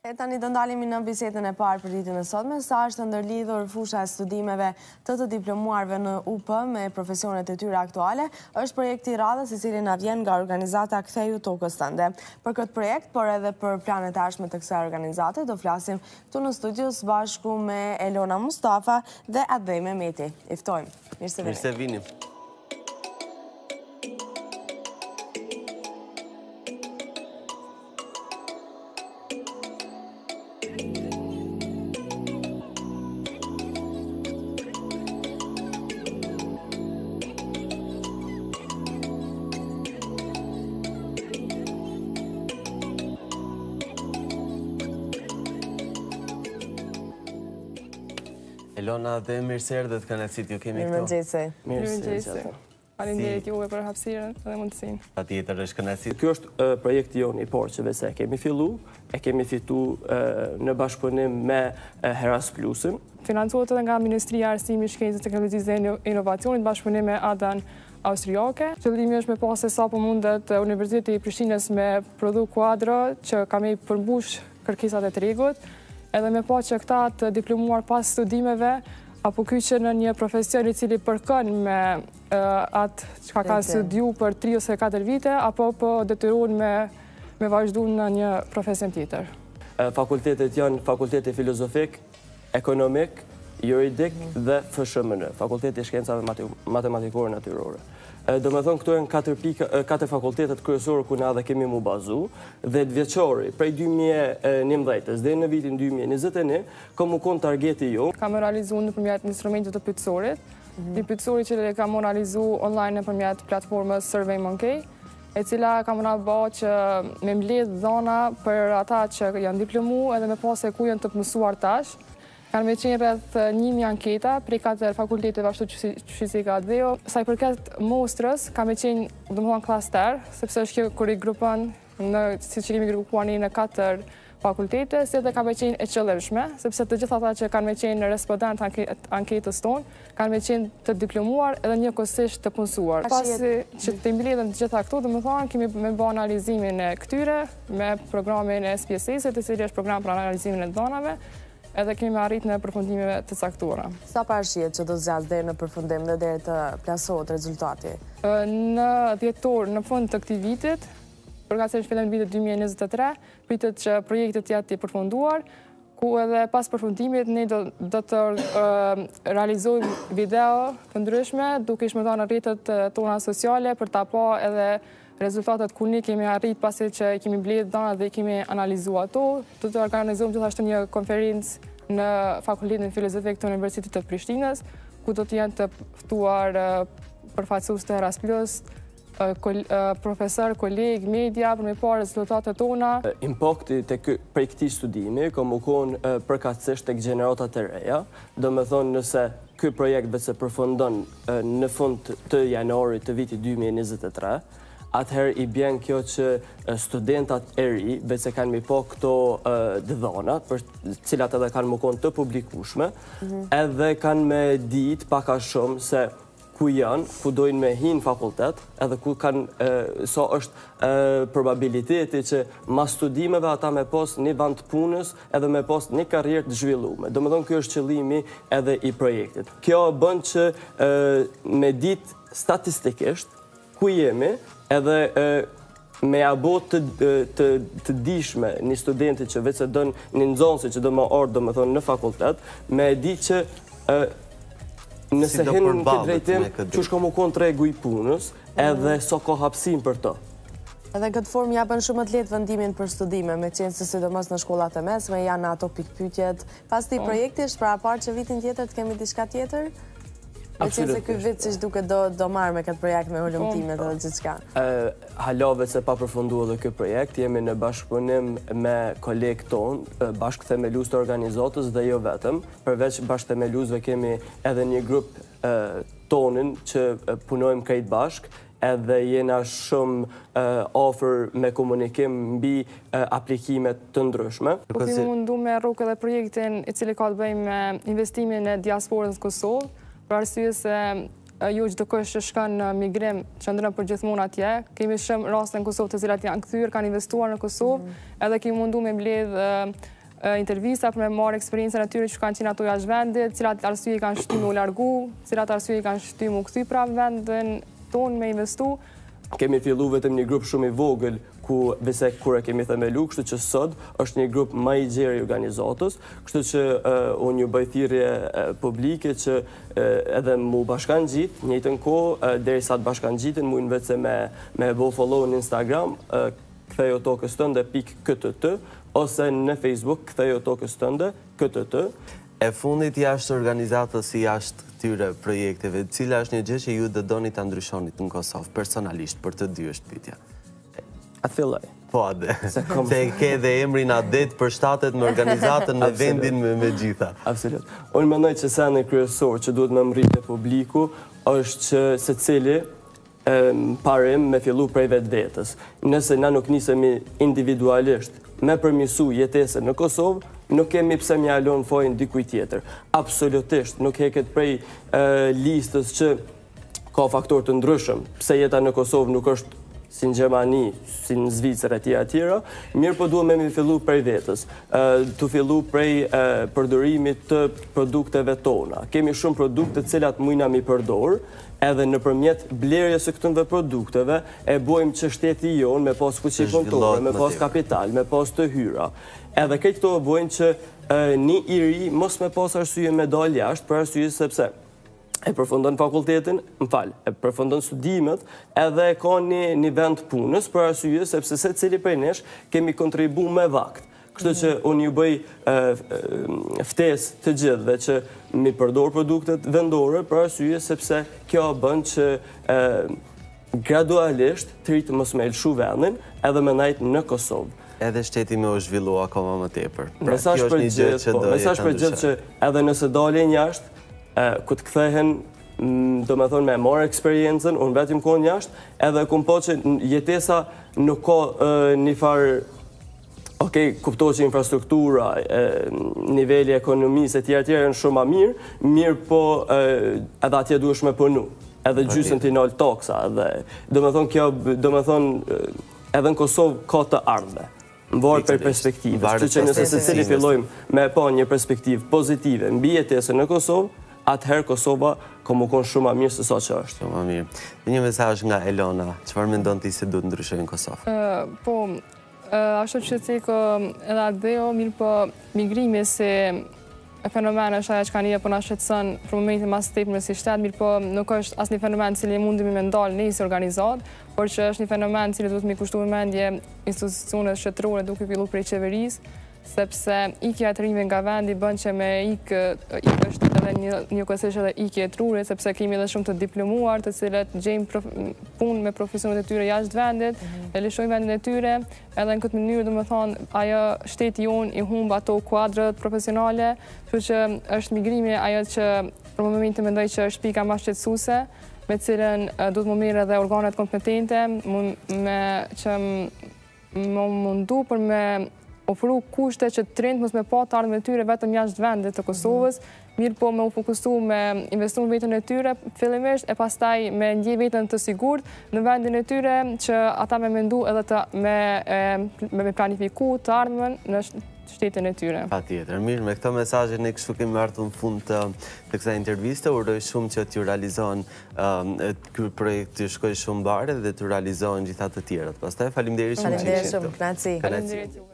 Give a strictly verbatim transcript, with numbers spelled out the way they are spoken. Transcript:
E tani do ndalemi në bisedën e parë për ditën e sotme, sa është ndërlidhur fusha e studimeve të të diplomuarve në U P me profesionet e tyre aktuale, është projekti i radhës i cili na vjen nga organizata Ktheju Tokës Tënde. Për këtë projekt, por edhe për planet e ardhshme të kësaj organizate, do flasim këtu në studio së bashku me Elona Mustafa dhe Adej Mehmeti. I ftojmë. Mirë se vini. Mirë se vini. Elona dhe mirëser dhe të kënaqësit ju kemi këtu. Mirëmëngjesi. Mirëmëngjesi. Faleminderit juve për hapësirën dhe mundësinë. Patjetër është kënaqësi. Ky është projekti jonë i porçeve se kemi fillu, e kemi fitu në bashkëpunim me Heras Plusin. Financohet edhe nga Ministria e Arsimit, Shkencës, Teknologjisë dhe Inovacionit, bashkëpunim me Adan Austriake. Qëllimi është me pasë sa po mundet Universiteti i Prishtinës me prodhu kuadro që ka me përmbush kërkesat e tregut, edhe me pa që këta të diplomuar pas studimeve, apo kyqe në një profesion i cili përkën me atë që ka ka studiu për tri ose katër vite, apo po detyruan me vazhdu në një profesion tjetër. Fakultetet janë fakulteti filozofik, ekonomik, juridik dhe F S M N, Fakulteti i Shkencave Matematikore Natyrore. Do me thonë, këto e në katër fakultetet kryesore ku na dhe kemi mu bazu, dhe të vjeqori, prej dy mijë e njëmbëdhjetë dhe në vitin dy mijë e njëzet e një, ka mu konë targeti jo. Kam realizu në përmjet instrumentit të pyetësorit, një pyetësori që kam realizu online në përmjet platformës SurveyMonkey, e cila kam në ba që me mbledh dhona për ata që janë diplomu edhe me pas e ku janë të mësuar tash. Kanë me qenë rreth një mijë anketa prej katër fakulteteve ashtu që si ka dheo. Sa i përket mostrës, ka me qenë domethënë klaster, sepse është kjo kur i grupon në si që kemi grupuar në katër fakultete, si edhe ka me qenë e qëllimshme, sepse të gjitha ata që kanë me qenë respondent anketës tonë, kanë me qenë të diplomuar edhe njëkohësisht të punësuar. Pasi që të mbledhen të gjitha këtu, domethënë kemi me bë analizimin e këtyre me programin e S P S S-it, i cili është program për analizimin e dhënave, edhe kemi arrit në përfundimeve të caktuara. Sa parashihet që do zgjas deri në përfundim dhe deri të plasohet rezultati? Në dhjetor, në fund të këtij vitit, përkatësisht fillim vitit dy mijë e njëzet e tre, pritet që projektet janë të përfunduar, ku edhe pas përfundimit ne do, do të uh, realizojmë video të ndryshme, duke shmëtuar në rrjetet tona sociale për ta pa edhe rezultatet ku ne kemi arrit pasi që kemi mbledh dhëna dhe kemi analizuar ato. Do të organizojmë gjithashtu një konferencë në Fakultetin Filozofik të Universitetit të Prishtinës, ku do të jenë të ftuar përfaqësues të Heras Plus, profesor, kolegë, media, për me parë rezultatet tona. Impakti prej këtij studimi ka më konë përkatësisht tek gjeneratat e reja, do me thonë nëse ky projekt vetë përfundon në fund të janarit të vitit dy mijë e njëzet e tre, atëherë i bjen kjo që studentat e ri, vetë se kanë mi po këto dhëna, për cilat edhe kanë më konë të publikushme, edhe kanë me ditë paka shumë se ku janë, ku dojnë me hinë fakultet, edhe ku kanë, so është probabiliteti që ma studimeve ata me pos një vend punës edhe me pos një karrierë të zhvillume. Do me thonë kjo është qëllimi edhe i projektit. Kjo bën që me ditë statistikisht ku jemi, edhe me abo të dishme një studenti që vetë se dënë një nëzonsi që do më orë, do me thonë, në fakultet, me di që nëse hinë në këtë drejtim, që shko më konë tregu i punës, edhe so ka hapësim për të. Edhe këtë formë japën shumë të letë vendimin për studime, me qenë se sidomos në shkollat e mesme, janë ato pikpyetjet. Pas ti projekti është pra parë që vitin tjetër të kemi diçka tjetër? Me qenë se këtë vitë që duke do marrë me këtë projekt me hullumtimet edhe gjithçka. Halave se pa përfundu edhe këtë projekt, jemi në bashkëpunim me kolegë tonë, bashkë themelus të organizatës dhe jo vetëm. Përveç bashkë themelusve kemi edhe një grup tonin që punojmë krejt bashkë, edhe jena shumë ofër me komunikim mbi aplikimet të ndryshme. Po kemi mundu me rrugë edhe projektin i cili ka të bëjmë me investimin e diasporës në Kosovë, për arsye se jo çdo kush që shkon në migrim qëndron përgjithmonë atje. Kemi shumë raste në Kosovë të cilat janë kthyer, kanë investuar në Kosovë, edhe kemi mundu me mbledh intervista për me marrë eksperiencën e tyre që kanë qenë ato jashtë vendit, cilat arsye i kanë shty me u largu, cilat arsye i kanë shty me u kthy prapë vendin tonë me investu. Kemi fillu vetëm një grup shumë i vogël ku vese kur e kemi themelu, kështu që sot është një grup më i gjerë i organizatës, kështu që uh, unë ju bëj thirrje uh, publike që uh, edhe mu bashkan gjitë, njëjtën kohë, uh, deri sa të bashkan gjitën, mu në vetë me, me bo follow në Instagram, uh, kthejo tokës tënde pik ktt, ose në Facebook kthejo tokës tënde ktt. E fundit jashtë organizatës si jashtë këtyre projekteve, cila është një gjë që ju do doni ta ndryshonit në Kosovë, personalisht, për të dy është pyetja. A filloj. Po, ade. Se ke dhe emrin adet për shtatet me organizatën, me vendin, me, me gjitha. Absolut. Unë mendoj që seni kryesor që duhet me mritë publiku është që se cili parim me fillu prej vetë vetës. Nëse na nuk nisemi individualisht me përmisu jetesën në Kosovë, nuk kemi pse mja alon fojnë dikuj tjetër. Absolutisht, nuk heket prej uh, listës që ka faktor të ndryshëm, pse jeta në Kosovë nuk është si në Gjermani, si në Zvicër e tjera tjera, mirë po duhem me mi fillu prej vetës, uh, të fillu prej uh, përdorimit të produkteve tona. Kemi shumë produkte cilat mujna mi përdor, edhe në përmjet blerjes së këtënve produkteve, e bojmë që shteti jonë me pas fuqi kontore, me pas kapital, me pas të hyra. Edhe këtë këto bojnë që uh, një i ri mos me pas arsye me dal jashtë, për arsye sepse e përfundon fakultetin, më falë, e përfundon studimet, edhe ka një, një vend punës, për arsye sepse se cili prej nesh kemi kontribu me vakt. Kështu që unë ju bëj e, e, ftes të gjithve që mi përdor produktet vendore, për arsye sepse kjo bën që e, gradualisht të rritë mos me lëshu vendin edhe me najtë në Kosovë. Edhe shteti me u zhvillu akoma më tepër. Pra, mesazh për gjithë, po, mesazh për gjithë që edhe nëse dalin jashtë, ku të kthehen, do me thonë me marrë eksperiencen, unë vetim kohën jashtë, edhe kum po që jetesa nuk ka një farë, okej, kupto që infrastruktura, nivelli ekonomisë e tjera tjera në shumë a mirë, mirë po edhe atje duesh me punu, edhe gjysën t'i nalë taksa, edhe do me thonë kjo, do me thonë edhe në Kosovë ka të ardhme. Në varë për perspektive, që që nëse se cili fillojmë me pa një perspektivë pozitive mbi jetesën në Kosovë, atëherë Kosova ka më konë shumë a mirë se sa që është. Shumë a mirë. Një mesazh nga Elona, çfarë mendon ti se duhet ndryshojë në Kosovë? Uh, po, uh, ashtu që cekë edhe adeo, mirë po migrimi se fenomen është aja që ka një po nga shqetësën për momentin mas tepër me si shtetë, mirë po nuk është asë një fenomen cili mundimi me ndalë një si organizat, por që është një fenomen cili duhet me kushtu me mendje institucionet shtetërore duke fillu prej qeverisë, sepse ikja e të rinjve nga vendi bën që me ikë është edhe një, një kësisht edhe ikje e trurit, sepse kemi edhe shumë të diplomuar, të cilët gjejmë prof, punë me profesionet e tyre jashtë vendit, mm -hmm. e lëshojnë vendin e tyre, edhe në këtë mënyrë, do me thonë, ajo shteti jonë i humb ato kuadrët profesionale, kështu që është migrimi ajo që për momentin mendoj që është pika më shqetësuese, me cilën duhet më mirë edhe organet kompetente, me që më mundu për me ofru kushte që të rinjt mos me pa të ardhmë e tyre vetëm jashtë vendit të Kosovës, mirë po me u fokusu me investu në vetën e tyre fillimisht e pastaj me ndje vetën të sigurt në vendin e tyre që ata me mendu edhe të me, me planifiku të ardhmen në shtetin e tyre. Pa tjetër, mirë, me këto mesazhe ne kështu kemi marrë në fund të, të kësaj interviste, uroj shumë që t'ju realizohen um, ky projekt të shkojë shumë bare dhe të realizohen gjitha të tjerat. Pastaj faleminderit shumë që ishit këtu. Faleminderit shumë, kënaqësi.